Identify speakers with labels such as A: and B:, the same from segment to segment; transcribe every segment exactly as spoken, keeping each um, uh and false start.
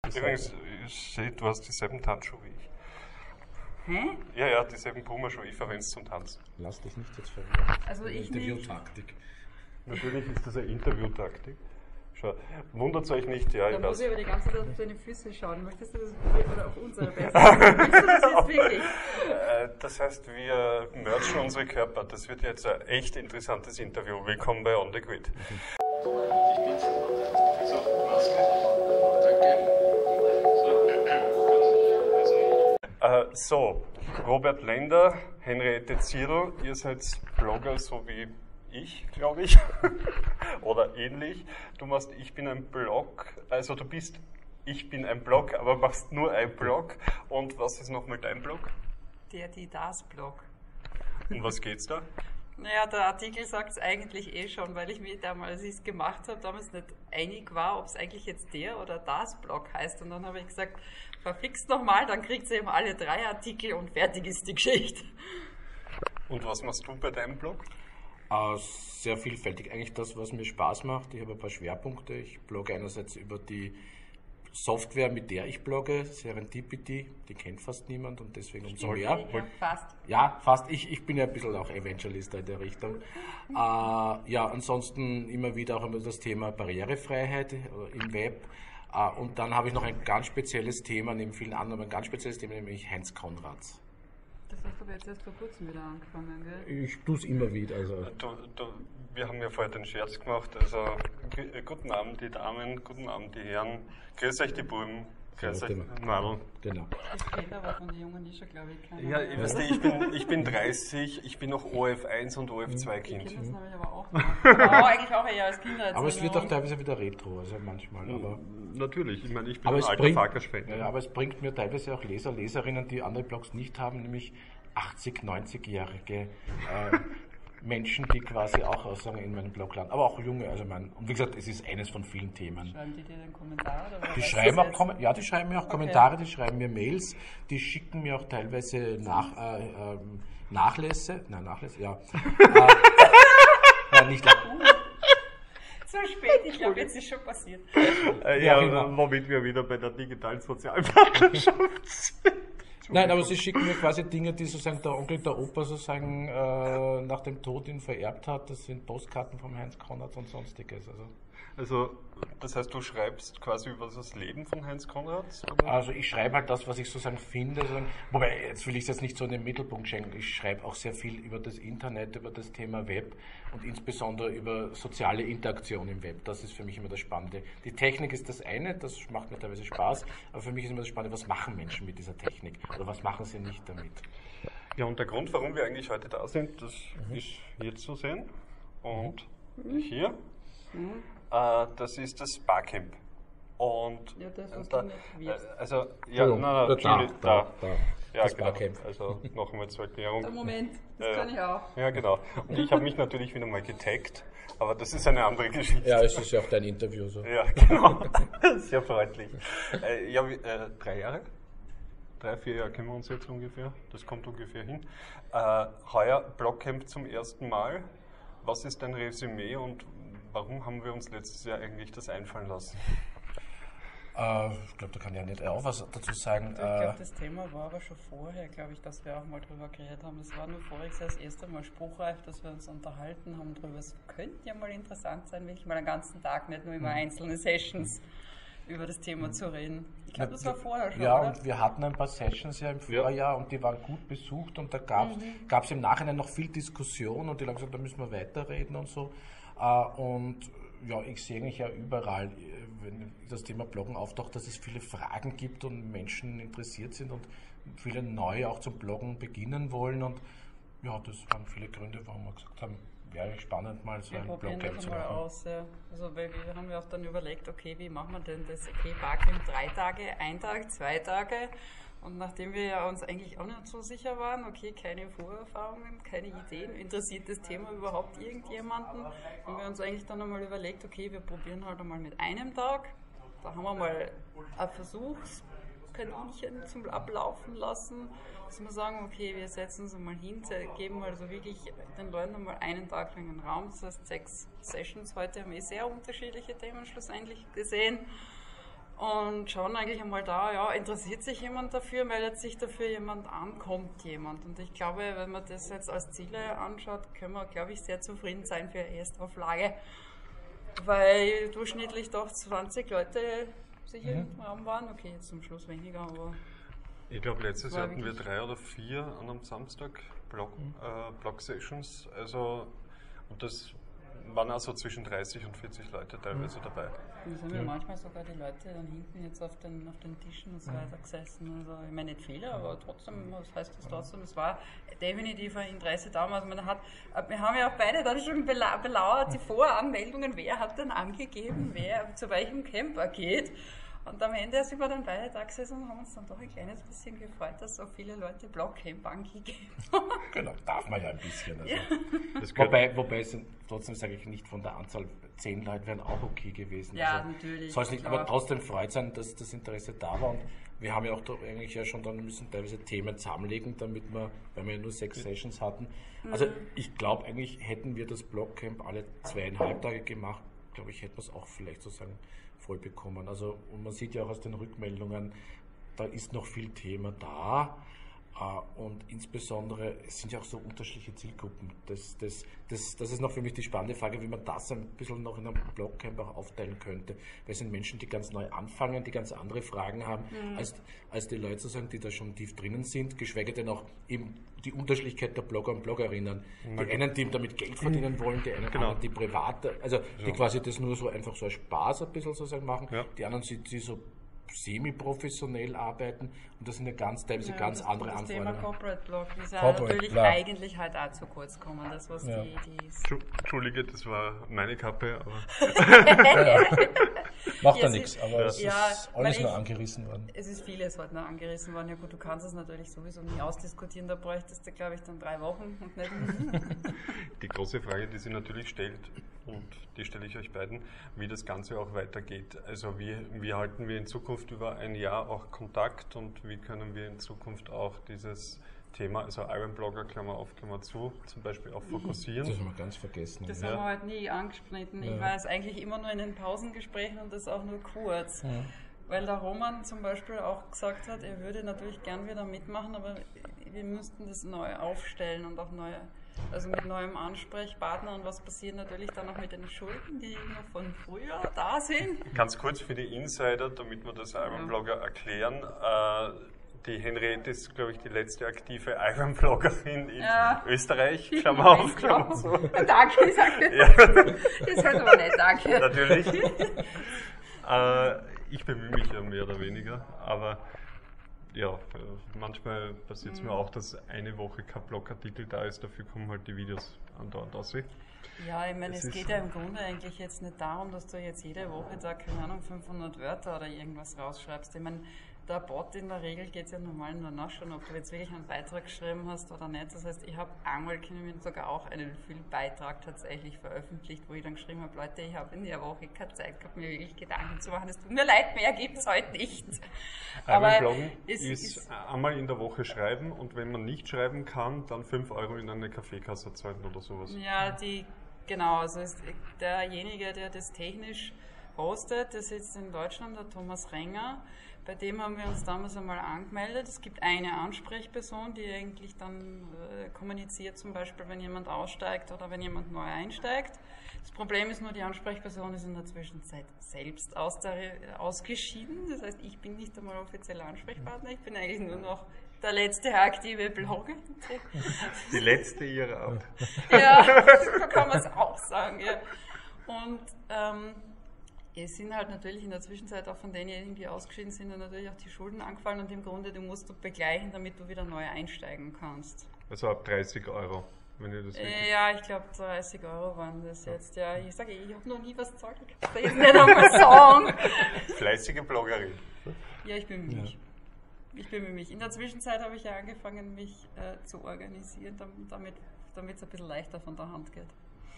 A: Übrigens, ich sehe, du hast dieselben Tanzschuhe wie ich.
B: Hä?
A: Ja, ja, dieselben Puma-Schuhe, ich verwende es zum Tanzen.
C: Lass dich nicht jetzt verwirren.
B: Also ich nicht.
C: Interviewtaktik.
A: Natürlich ist das eine Interviewtaktik. Schau, wundert euch nicht, ja,
B: Da
A: ich
B: muss
A: weiß.
B: ich aber die ganze Zeit auf deine Füße schauen. Möchtest du das oder auf unsere besser? Möchtest du das jetzt wirklich?
A: Äh, Das heißt, wir merchen unsere Körper. Das wird jetzt ein echt interessantes Interview. Willkommen bei On The Grid.
D: Ich bin's. So, Maske. Danke. So.
A: Äh, so, Robert Lender, Henriette Zierl, ihr seid Blogger so wie ich, glaube ich, oder ähnlich. Du machst Ich bin ein Blog, also du bist Ich bin ein Blog, aber machst nur ein Blog. Und was ist nochmal dein Blog?
B: Der, die, das Blog.
A: Um was geht's da?
B: Naja, der Artikel sagt es eigentlich eh schon, weil ich mir damals, als ich es gemacht habe, damals nicht einig war, ob es eigentlich jetzt der oder das Blog heißt. Und dann habe ich gesagt, verfixt nochmal, dann kriegt ihr eben alle drei Artikel und fertig ist die Geschichte.
A: Und was machst du bei deinem Blog?
C: Äh, sehr vielfältig. Eigentlich das, was mir Spaß macht. Ich habe ein paar Schwerpunkte. Ich blogge einerseits über die Software, mit der ich blogge, Serendipity, die kennt fast niemand und deswegen umso mehr.
B: Ja, fast.
C: Ja, fast. Ich, ich bin ja ein bisschen auch Evangelist in der Richtung. Äh, ja, ansonsten immer wieder auch immer das Thema Barrierefreiheit im Web. Uh, und dann habe ich noch ein ganz spezielles Thema, neben vielen anderen, aber ein ganz spezielles Thema, nämlich Heinz Konrads.
B: Das hast du aber jetzt erst vor kurzem wieder angefangen, gell?
C: Ich tue es immer wieder. Also.
A: Du, du, wir haben ja vorher den Scherz gemacht, also g- guten Abend die Damen, guten Abend die Herren, grüß euch die Buben, grüß
C: Ja,
A: euch
C: genau.
A: die Mädel.
C: Genau.
B: Das kennt aber von den Jungen die schon, glaube ich, keiner.
A: Ja, ich, weißt du, ich, bin, ich bin dreißig, ich bin noch O F eins und O F zwei
B: Ich
A: Kind.
B: kenne das nämlich aber auch noch. Aber eigentlich auch eher als Kinder.
C: Aber es wird auch teilweise wieder retro, also manchmal. Aber,
A: Natürlich, ich meine, ich bin
C: aber,
A: ein
C: es
A: alter
C: bringt,
A: Farkas-Fan.
C: ja, aber es bringt mir teilweise auch Leser, Leserinnen, die andere Blogs nicht haben, nämlich achtzig-, neunzigjährige äh, Menschen, die quasi auch Aussagen in meinem Blog landen. Aber auch junge, also mein, und wie gesagt, es ist eines von vielen Themen.
B: Schreiben die dir den Kommentar? Oder
C: Die
B: weißt
C: schreiben
B: du
C: auch,
B: das
C: Kom- ja, die schreiben mir auch
B: Okay.
C: Kommentare, die schreiben mir Mails, die schicken mir auch teilweise nach, äh, ähm, Nachlässe, nein, Nachlässe, ja. äh, ja nicht,
B: jetzt? Zu spät, ich glaube, jetzt ist schon passiert.
A: Äh,
C: Ja,
A: ja,
C: genau.
A: womit wir wieder bei der digitalen Sozialpartnerschaft sind.
C: Nein, aber sie schicken mir quasi Dinge, die sozusagen der Onkel, der Opa sozusagen äh, nach dem Tod ihn vererbt hat. Das sind Postkarten vom Heinz Konrad und sonstiges. Also,
A: Also, das heißt, du schreibst quasi über das Leben von Heinz Konrads? Oder?
C: also ich schreibe halt das, was ich sozusagen finde. Sozusagen, wobei, jetzt will ich es jetzt nicht so in den Mittelpunkt schenken. Ich schreibe auch sehr viel über das Internet, über das Thema Web und insbesondere über soziale Interaktion im Web. Das ist für mich immer das Spannende. Die Technik ist das eine, das macht mir teilweise Spaß, aber für mich ist immer das Spannende, was machen Menschen mit dieser Technik oder was machen sie nicht damit.
A: Ja, und der Grund, warum wir eigentlich heute da sind, das ist jetzt zu sehen. Und hier, äh, das ist das Barcamp. Und
B: Ja, das, was
A: da,
B: du nicht wirst.
A: äh, also, ja, nein, nein,
C: da,
A: Entschuldigung,
C: da,
A: da.
C: da,
A: Ja,
C: das
A: genau.
C: Barcamp.
A: Also noch einmal zur Erklärung.
B: Oh, Moment, das
A: Ja,
B: kann ich auch.
A: Ja, genau. Und ich habe mich natürlich wieder mal getaggt, aber das ist eine andere Geschichte.
C: Ja, es ist ja auch dein Interview so.
A: Ja, genau. Sehr freundlich. Äh, ja, wie- äh, drei Jahre? Drei, vier Jahre kennen wir uns jetzt ungefähr. Das kommt ungefähr hin. Äh, heuer Blogcamp zum ersten Mal. Was ist dein Resümee und warum haben wir uns letztes Jahr eigentlich das einfallen lassen?
C: Äh, ich glaube, da kann ja nicht auch was dazu sagen.
B: Ich
C: Äh,
B: glaube, das Thema war aber schon vorher, glaube ich, dass wir auch mal drüber geredet haben. Es war nur voriges Jahr das erste Mal spruchreif, dass wir uns unterhalten haben drüber. Es könnte ja mal interessant sein, wirklich mal den ganzen Tag, nicht nur immer einzelne Sessions über das Thema zu reden. Ich glaube, das war vorher schon,
C: Ja,
B: oder?
C: und wir hatten ein paar Sessions ja im Vorjahr und die waren gut besucht und da gab es im Nachhinein noch viel Diskussion und die haben gesagt, da müssen wir weiterreden und so. Äh, und ja, ich sehe eigentlich ja überall, äh, wenn das Thema Bloggen auftaucht, dass es viele Fragen gibt und Menschen interessiert sind und viele neu auch zum Bloggen beginnen wollen und ja, das waren viele Gründe, warum wir gesagt haben, wäre spannend mal so
B: Wir
C: ein
B: probieren
C: Blogcamp
B: das
C: zu
B: mal
C: machen.
B: aus. Ja. Also, weil wir haben ja auch dann überlegt, okay, wie machen wir denn das? Okay, Barcamp drei Tage, ein Tag, zwei Tage. Und nachdem wir ja uns eigentlich auch nicht so sicher waren, okay, keine Vorerfahrungen, keine Ideen, interessiert das Thema überhaupt irgendjemanden, haben wir uns eigentlich dann einmal überlegt, okay, wir probieren halt einmal mit einem Tag. Da haben wir mal ein Versuchskaninchen zum Ablaufen lassen, dass wir sagen, okay, wir setzen uns mal hin, geben also wirklich den Leuten einmal einen Tag lang einen Raum, das heißt sechs Sessions. Heute haben wir sehr unterschiedliche Themen schlussendlich gesehen. und schauen eigentlich einmal da, ja, interessiert sich jemand dafür, meldet sich dafür jemand an, kommt jemand. Und ich glaube, wenn man das jetzt als Ziele anschaut, können wir, glaube ich, sehr zufrieden sein für eine Erstauflage, weil durchschnittlich doch zwanzig Leute sicher mhm. im Raum waren. Okay, jetzt zum Schluss weniger, aber...
A: Ich glaube, letztes Jahr hatten wir drei oder vier an einem Samstag Blog, mhm. äh, Blog-Sessions, also, und das waren also zwischen dreißig und vierzig Leute teilweise mhm. dabei.
B: Da sind ja manchmal sogar die Leute dann hinten jetzt auf den, auf den Tischen und so weiter gesessen. Also, ich meine, nicht viele, aber trotzdem, was heißt das trotzdem? Es war definitiv ein Interesse da. Also, man hat, wir haben ja auch beide dann schon bela- belauert, die Voranmeldungen, wer hat dann angegeben, wer zu welchem Camper geht. Und am Ende sind wir dann beide da gesessen und haben uns dann doch ein kleines bisschen gefreut, dass so viele Leute Blockcamp angegeben haben.
C: Genau, darf man ja ein bisschen. Also.
B: Ja.
C: Das wobei, wobei es sind, trotzdem sage ich nicht, von der Anzahl, zehn Leute wären auch okay gewesen.
B: Ja,
C: also,
B: natürlich.
C: Soll es nicht, aber trotzdem freut sein, dass das Interesse da war. Und wir haben ja auch da eigentlich ja schon dann müssen teilweise Themen zusammenlegen, damit wir, weil wir ja nur sechs Sessions hatten. Also mhm. ich glaube eigentlich, hätten wir das Blockcamp alle zweieinhalb Tage gemacht, glaube ich, hätten wir es auch vielleicht sozusagen voll bekommen. Also, und man sieht ja auch aus den Rückmeldungen, da ist noch viel Thema da. Und insbesondere, es sind ja auch so unterschiedliche Zielgruppen. Das, das, das, das ist noch für mich die spannende Frage, wie man das ein bisschen noch in einem Blockcamp auch aufteilen könnte. Weil es sind Menschen, die ganz neu anfangen, die ganz andere Fragen haben, mhm. als, als die Leute sozusagen, die da schon tief drinnen sind, geschweige denn auch eben die Unterschiedlichkeit der Blogger und Bloggerinnen. Die einen, die damit Geld verdienen wollen, die einen, genau. anderen, die private, also die ja. quasi das nur so einfach so als Spaß ein bisschen sozusagen machen, ja. die anderen, die, die so semi-professionell arbeiten und das sind ja ganz teilweise ja, ganz
B: das,
C: andere
B: das
C: Anforderungen.
B: Das Thema Corporate Blog ist ja
C: Corporate,
B: natürlich
C: klar.
B: eigentlich halt auch zu kurz gekommen, das was ja. die, die
A: Entschuldige, das war meine Kappe, aber
C: macht ja,
E: ja nichts, aber ja. es
B: ja,
E: ist alles
B: ich,
E: nur angerissen worden.
B: Es ist vieles heute noch angerissen worden. Ja gut, du kannst es natürlich sowieso nie ausdiskutieren, da bräuchtest du, glaube ich, dann drei Wochen und nicht.
A: Die große Frage, die sich natürlich stellt, und die stelle ich euch beiden, wie das Ganze auch weitergeht. Also wie, wie halten wir in Zukunft über ein Jahr auch Kontakt und wie können wir in Zukunft auch dieses Thema, also Ironblogger, Klammer auf, Klammer zu, zum Beispiel auch fokussieren.
C: Das haben wir ganz vergessen.
B: Das
C: ja.
B: haben wir halt nie angeschnitten. Ja. Ich weiß eigentlich immer nur in den Pausengesprächen und das auch nur kurz. Ja. Weil der Roman zum Beispiel auch gesagt hat, er würde natürlich gern wieder mitmachen, aber wir müssten das neu aufstellen und auch neu, also mit neuem Ansprechpartner. Und was passiert natürlich dann auch mit den Schulden, die noch von früher da sind.
A: Ganz kurz für die Insider, damit wir das Ironblogger ja. erklären. Äh, Die Henriette ist, glaube ich, die letzte aktive Ironbloggerin in ja. Österreich. Klammer auf, Klammer zu.
B: Danke, ich sage ja. Das hört aber nicht, danke.
A: Natürlich. äh, ich bemühe mich ja mehr oder weniger, aber ja, manchmal passiert es mhm. mir auch, dass eine Woche kein Blogartikel da ist, dafür kommen halt die Videos andauernd aus.
B: Ja, ich meine, es, es geht ja im Grunde eigentlich jetzt nicht darum, dass du jetzt jede Woche da, keine Ahnung, fünfhundert Wörter oder irgendwas rausschreibst. Ich meine, der Bot in der Regel geht es ja normal nur nachschauen, ob du jetzt wirklich einen Beitrag geschrieben hast oder nicht. Das heißt, ich habe einmal sogar auch einen Beitrag tatsächlich veröffentlicht, wo ich dann geschrieben habe, Leute, ich habe in der Woche keine Zeit gehabt, mir wirklich Gedanken zu machen. Es tut mir leid, mehr gibt es heute nicht.
A: Aber Bloggen ist, ist einmal in der Woche schreiben und wenn man nicht schreiben kann, dann fünf Euro in eine Kaffeekasse zahlen oder sowas.
B: Ja, die, genau, also ist derjenige, der das technisch hostet, der sitzt in Deutschland, der Thomas Renger. Bei dem haben wir uns damals einmal angemeldet. Es gibt eine Ansprechperson, die eigentlich dann äh, kommuniziert, zum Beispiel, wenn jemand aussteigt oder wenn jemand neu einsteigt. Das Problem ist nur, die Ansprechperson ist in der Zwischenzeit selbst aus der, äh, ausgeschieden. Das heißt, ich bin nicht einmal offizieller Ansprechpartner. Ich bin eigentlich nur noch der letzte aktive Blogger.
A: Die letzte ihrer Art.
B: Ja, so kann man es auch sagen. Ja. Und ähm, es sind halt natürlich in der Zwischenzeit auch von denjenigen, die ausgeschieden sind, dann natürlich auch die Schulden angefallen und im Grunde, du musst du begleichen, damit du wieder neu einsteigen kannst.
A: Also ab dreißig Euro, wenn ihr das
B: äh, Ja, ich glaube dreißig Euro waren das jetzt. Ja, ich sage, ich habe noch nie was gezahlt, ich kann das jetzt nicht einmal sagen.
A: Fleißige Bloggerin.
B: Ja, ich bemühe mich. Ich bemühe mich. In der Zwischenzeit habe ich ja angefangen, mich äh, zu organisieren, damit damit es ein bisschen leichter von der Hand geht.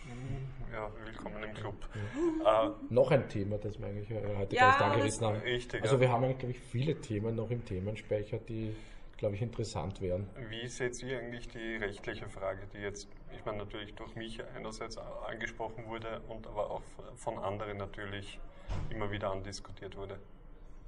A: Ja, willkommen im Club.
C: Ja. Äh, noch ein Thema, das wir eigentlich heute
B: ja,
C: gleich angerissen haben.
A: Richtig,
C: also
A: ja.
C: wir haben eigentlich, glaube ich, viele Themen noch im Themenspeicher, die, glaube ich, interessant wären.
A: Wie seht ihr eigentlich die rechtliche Frage, die jetzt, ich meine, natürlich durch mich einerseits angesprochen wurde und aber auch von anderen natürlich immer wieder andiskutiert wurde?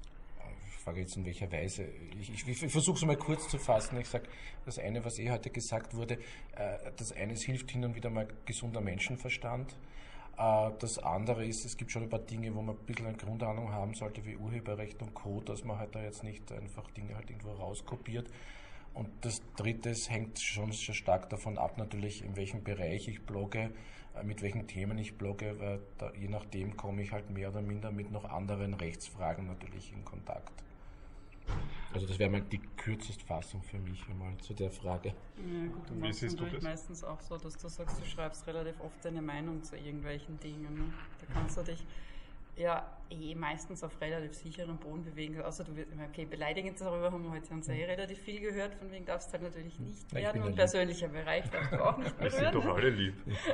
C: Frage jetzt in welcher Weise. Ich, ich, ich versuche es mal kurz zu fassen. Ich sage, das eine, was eh heute gesagt wurde, äh, das eine, es hilft hin und wieder mal gesunder Menschenverstand. Äh, das andere ist, es gibt schon ein paar Dinge, wo man ein bisschen eine Grundahnung haben sollte, wie Urheberrecht und Co., dass man halt da jetzt nicht einfach Dinge halt irgendwo rauskopiert. Und das dritte, es hängt schon sehr stark davon ab, natürlich, in welchem Bereich ich blogge, äh, mit welchen Themen ich blogge, weil da, je nachdem komme ich halt mehr oder minder mit noch anderen Rechtsfragen natürlich in Kontakt. Also das wäre mal die kürzeste Fassung für mich einmal zu der Frage.
B: Ja gut, du
A: Wie
B: machst
A: siehst du
B: natürlich
A: das?
B: meistens auch so, dass du sagst, du schreibst relativ oft deine Meinung zu irgendwelchen Dingen. Ne? Da kannst du dich ja eh meistens auf relativ sicheren Boden bewegen. Außer du wirst, okay, beleidigend darüber haben wir heute uns eh relativ viel gehört, von wegen darfst du halt natürlich nicht
C: Ja, ich
B: werden
C: bin
B: und
C: ja
B: persönlicher Bereich darfst du auch nicht
A: Wir sind
B: berühren.
A: doch alle lieb.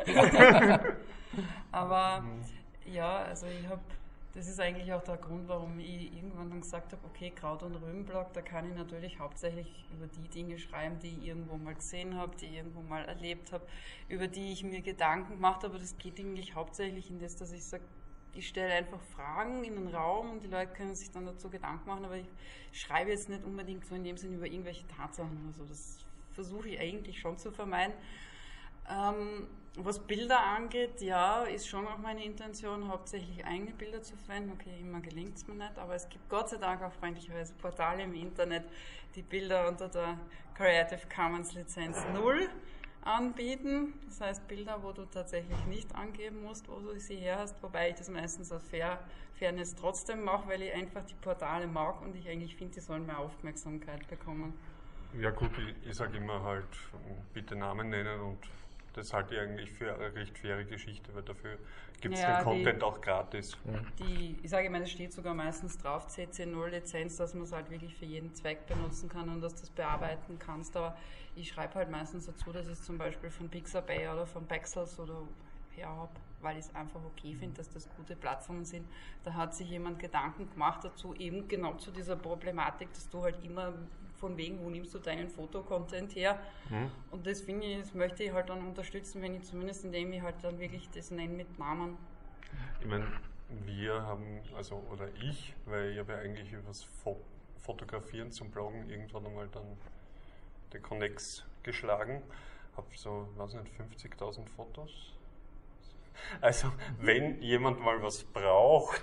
B: Aber ja, also ich habe, das ist eigentlich auch der Grund, warum ich irgendwann dann gesagt habe, okay, Kraut- und Rübenblog, da kann ich natürlich hauptsächlich über die Dinge schreiben, die ich irgendwo mal gesehen habe, die ich irgendwo mal erlebt habe, über die ich mir Gedanken gemacht habe, aber das geht eigentlich hauptsächlich in das, dass ich sage, ich stelle einfach Fragen in den Raum und die Leute können sich dann dazu Gedanken machen, aber ich schreibe jetzt nicht unbedingt so in dem Sinne über irgendwelche Tatsachen oder so. Das versuche ich eigentlich schon zu vermeiden. Ähm, was Bilder angeht, ja, ist schon auch meine Intention, hauptsächlich eigene Bilder zu verwenden. Okay, immer gelingt es mir nicht, aber es gibt Gott sei Dank auch freundlicherweise Portale im Internet, die Bilder unter der Creative Commons Lizenz null anbieten. Das heißt Bilder, wo du tatsächlich nicht angeben musst, wo du sie her hast, wobei ich das meistens aus Fair, Fairness trotzdem mache, weil ich einfach die Portale mag und ich eigentlich finde, die sollen mehr Aufmerksamkeit bekommen.
A: Ja gut, ich, ich sage immer halt, bitte Namen nennen und das halte ich eigentlich für eine recht faire Geschichte, weil dafür gibt es
B: Ja,
A: den Content
B: die-
A: auch gratis.
B: Die, ich sage, ich meine, es steht sogar meistens drauf, C C null Lizenz, dass man es halt wirklich für jeden Zweck benutzen kann und dass du das bearbeiten kannst. Aber ich schreibe halt meistens dazu, dass ich es zum Beispiel von Pixabay oder von Pexels oder her habe, weil ich es einfach okay finde, dass das gute Plattformen sind. Da hat sich jemand Gedanken gemacht dazu, eben genau zu dieser Problematik, dass du halt immer von wegen, wo nimmst du deinen Fotocontent her?
A: Hm?
B: Und das finde ich, das möchte ich halt dann unterstützen, wenn ich zumindest indem ich halt dann wirklich das nenne mit Namen.
A: Ich meine, wir haben, also oder ich, weil ich habe ja eigentlich übers Fo Fotografieren zum Bloggen irgendwann einmal dann den Connex geschlagen, habe so, weiß nicht, fünfzigtausend Fotos. Also, wenn jemand mal was braucht.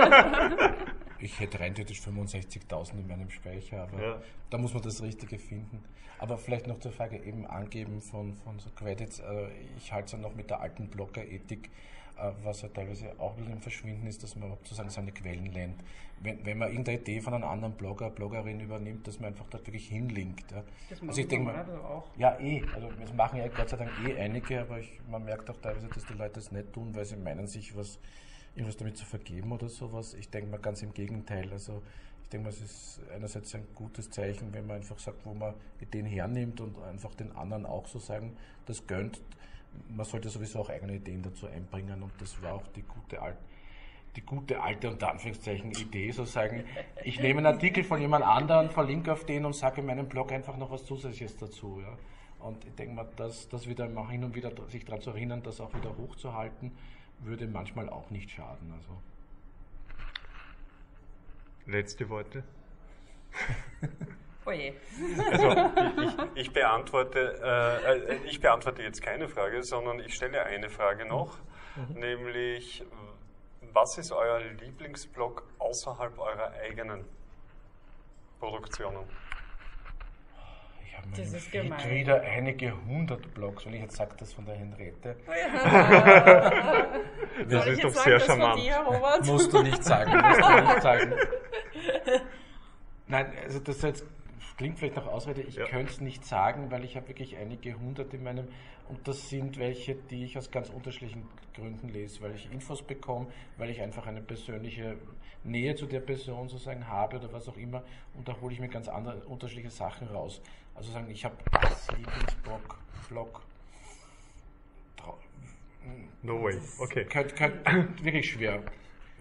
C: Ich hätte rein theoretisch fünfundsechzigtausend in meinem Speicher, aber
A: Ja.
C: da muss man das Richtige finden. Aber vielleicht noch zur Frage eben angeben von, von so Credits. Äh, ich halte es ja noch mit der alten Blogger-Ethik, äh, was ja teilweise auch wieder im Verschwinden ist, dass man sozusagen seine Quellen nennt. Wenn, wenn man irgendeine Idee von einem anderen Blogger, Bloggerin übernimmt, dass man einfach dort wirklich hinlinkt. Ja.
B: Das
C: Also ich
B: machen
C: denke
B: wir
C: mal,
B: also auch.
C: ja, eh. Also das machen ja Gott sei Dank eh einige, aber ich, man merkt auch teilweise, dass die Leute es nicht tun, weil sie meinen, sich was, irgendwas damit zu vergeben oder sowas. Ich denke mal ganz im Gegenteil. Also ich denke mal, es ist einerseits ein gutes Zeichen, wenn man einfach sagt, wo man Ideen hernimmt und einfach den anderen auch so sagen, das gönnt. Man sollte sowieso auch eigene Ideen dazu einbringen und das war auch die gute alte die gute alte unter Anführungszeichen Idee, so sagen, ich nehme einen Artikel von jemand anderem, verlinke auf den und sage in meinem Blog einfach noch was Zusätzliches dazu. Ja. Und ich denke mal, das, das wieder mal hin und wieder sich daran zu erinnern, das auch wieder hochzuhalten, würde manchmal auch nicht schaden. Also.
A: Letzte Worte.
B: Oh je.
A: Also ich, ich, beantworte, äh, ich beantworte jetzt keine Frage, sondern ich stelle eine Frage noch, mhm. nämlich was ist euer Lieblingsblog außerhalb eurer eigenen Produktionen?
C: Ich habe
B: Das
C: meinem
B: ist
C: Feed
B: gemein.
C: wieder einige hundert Blogs, wenn ich jetzt sage, das von der Henriette.
A: Das
B: Soll
A: ist
B: ich
A: doch
B: jetzt
A: sehr
B: sagen, das
A: charmant.
B: von dir, Robert?
C: Musst du nicht sagen, musst du nicht sagen. Nein, also das jetzt klingt vielleicht nach Ausrede, ich
A: Ja.
C: könnte es nicht sagen, weil ich habe wirklich einige hundert in meinem, und das sind welche, die ich aus ganz unterschiedlichen Gründen lese, weil ich Infos bekomme, weil ich einfach eine persönliche Nähe zu der Person sozusagen habe oder was auch immer, und da hole ich mir ganz andere, unterschiedliche Sachen raus. Also sagen, ich habe als Lieblingsblog, Blog,
A: No way, okay.
C: Könnt, könnt, wirklich schwer.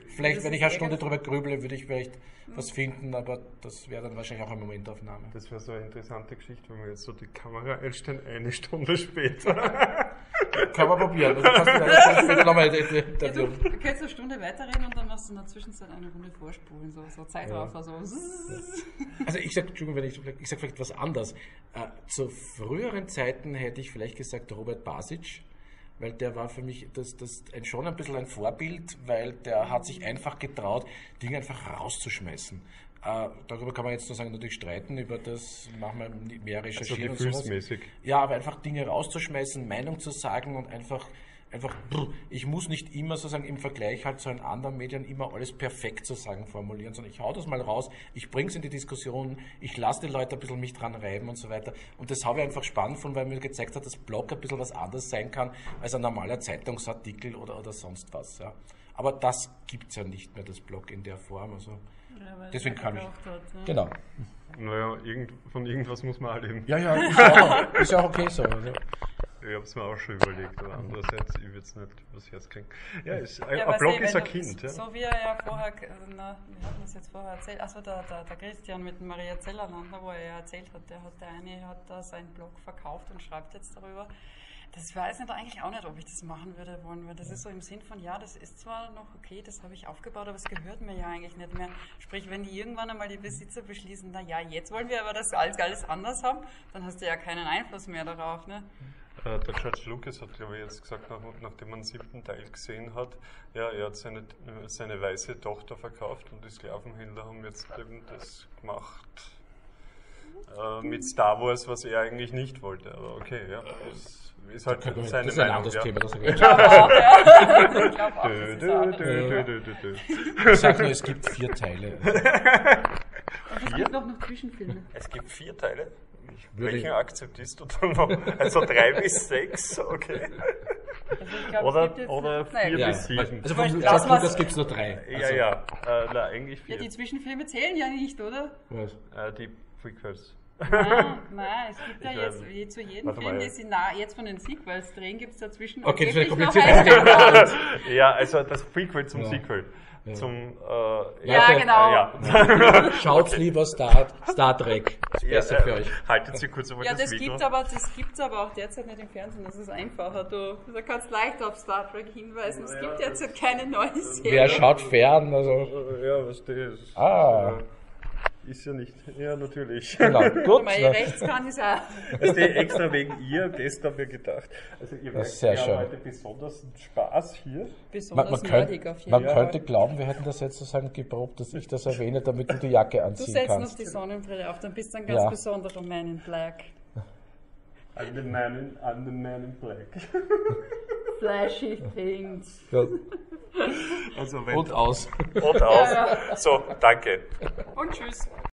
C: Vielleicht,
B: Das
C: wenn
B: ist
C: ich eine Stunde
B: irgendwie-
C: drüber grübele, würde ich vielleicht was finden, aber das wäre dann wahrscheinlich auch eine Momentaufnahme.
A: Das wäre so eine interessante Geschichte, wenn wir jetzt so die Kamera einstellen, eine Stunde später.
C: Kann man probieren. Also kannst du eine Stunde später nochmal die- die-
B: Ja,
C: die-
B: du, du kannst eine Stunde weiterreden und dann machst du in der Zwischenzeit eine Runde vorspulen, so, so Zeitraffer, so.
C: Also ich sag, Entschuldigung, wenn ich, so- ich sag vielleicht was anderes. Äh, zu früheren Zeiten hätte ich vielleicht gesagt Robert Basic, weil der war für mich das, das ein, schon ein bisschen ein Vorbild, weil der hat sich einfach getraut, Dinge einfach rauszuschmeißen. Äh, darüber kann man jetzt nur sagen, natürlich streiten, über das machen wir mehr
A: Also
C: recherchieren und sowas.
A: gefühlsmäßig.
C: Ja, aber einfach Dinge rauszuschmeißen, Meinung zu sagen und einfach, einfach, brr, ich muss nicht immer sozusagen im Vergleich halt zu den anderen Medien immer alles perfekt zu sagen formulieren, sondern ich hau das mal raus, ich bring's in die Diskussion, ich lasse die Leute ein bisschen mich dran reiben und so weiter. Und das habe ich einfach spannend gefunden, weil mir gezeigt hat, dass Blog ein bisschen was anderes sein kann als ein normaler Zeitungsartikel oder, oder sonst was. Ja. Aber das gibt's ja nicht mehr, das Blog in der Form. Also
B: Ja, weil
C: deswegen
B: er
C: kann ich.
B: gekauft hat, ne?
C: Genau.
A: Naja, irgend, von irgendwas muss man auch leben.
C: Ja, ja, ist ja auch, ist ja auch okay so. Also.
A: Ich habe es mir auch schon überlegt, aber andererseits, ich will es nicht was herkriegen. Ja, ist, ein,
B: Ja,
A: ein
B: weißt
A: Blog
B: du,
A: ist
B: wenn
A: ein
B: du-
A: Kind. Ja.
B: So wie er ja vorher, na, wir hatten das jetzt vorher erzählt, also der, der, der Christian mit dem Maria Zellerlander, wo er ja erzählt hat, der hat der eine hat da seinen Blog verkauft und schreibt jetzt darüber. Das weiß ich eigentlich auch nicht, ob ich das machen würde wollen, weil das ist so im Sinn von, ja, das ist zwar noch okay, das habe ich aufgebaut, aber es gehört mir ja eigentlich nicht mehr. Sprich, wenn die irgendwann einmal die Besitzer beschließen, na ja, jetzt wollen wir aber das alles, alles anders haben, dann hast du ja keinen Einfluss mehr darauf, ne?
A: Äh, Der George Lucas hat, glaube ich, jetzt gesagt, nach, nachdem man den siebten Teil gesehen hat, ja, er hat seine, seine weiße Tochter verkauft und die Sklavenhändler haben jetzt eben das gemacht äh, mit Star Wars, was er eigentlich nicht wollte. Aber okay, ja, das ist halt
C: Das
A: seine
C: ist ein
A: Meinung.
C: anderes
A: Ja.
C: Thema, das
B: Ich glaube auch, ja. Ich glaube auch, das
A: Dö,
B: ist
A: dö,
B: ein
A: dö,
B: anderes.
A: dö, dö, dö, dö.
C: Ich sage nur, es gibt vier Teile.
B: Und es gibt auch noch Zwischenfilme.
A: Es gibt vier Teile.
C: würde-
A: Welchen akzeptierst du dann noch? Also drei bis sechs, okay.
B: Also ich glaub, es
A: Oder,
B: gibt jetzt-
A: oder
B: Nein.
A: vier
C: Ja,
A: bis sieben.
C: also von
B: Lass
C: George
B: mal's-
C: Lucas gibt es nur drei.
A: Ja,
C: Also,
A: ja. Äh, na, eigentlich
B: Ja,
A: vier.
B: die Zwischenfilme zählen ja nicht, oder?
C: was?
A: Äh, die Prequels.
B: Nein, nein, es gibt ja
A: Ich
B: jetzt
A: weiß
B: je, zu jedem
A: Warte
B: Film,
A: mal.
B: die sie na, jetzt von den Sequels drehen, gibt es dazwischen
C: Okay, das wird
B: angeblich
C: kompliziert.
B: noch einen.
A: Ja, also das Prequel zum
C: Ja.
A: Sequel. Zum, äh,
B: Ja,
C: Leute,
B: genau.
A: ja.
C: Schaut lieber Star, Star Trek. Das
A: Ja,
C: Beste
A: äh,
C: für euch.
A: Haltet Sie kurz einmal
B: Ja,
A: das
B: das
A: Video.
B: gibt aber, das gibt's aber auch derzeit nicht im Fernsehen. Das ist einfacher. Du, du kannst leicht auf Star Trek hinweisen. Es gibt derzeit keine neue Serie.
C: Wer schaut fern? Also,
A: Äh, Ja, was das ist.
C: Ah.
A: Äh, Ist ja nicht. Ja, natürlich.
C: genau, gut.
B: Meine
C: ne?
B: Rechtskant ist auch.
A: Also extra wegen ihr das dafür gedacht. Also ihr merkt,
C: ist sehr
A: wir haben
C: schön.
A: heute besonders Spaß hier.
C: Man,
B: Besonders
C: man,
B: nerdig
C: könnt,
B: auf jeden
C: man
B: Fall.
C: könnte glauben, wir hätten das jetzt sozusagen geprobt, dass ich das erwähne, damit du die Jacke
B: Du
C: anziehen
B: setzt noch
C: kannst.
B: die Sonnenbrille auf, dann bist du ein ganz
C: Ja.
B: besonderer Man in Black.
A: I'm the man in, I'm the man in black.
B: Flashy things.
C: Ja.
A: Also wenn
C: Und aus.
A: und aus. So, danke.
B: Und tschüss.